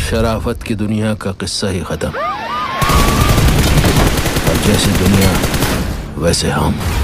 शराफत की दुनिया का किस्सा ही खत्म। अब जैसी दुनिया वैसे हम।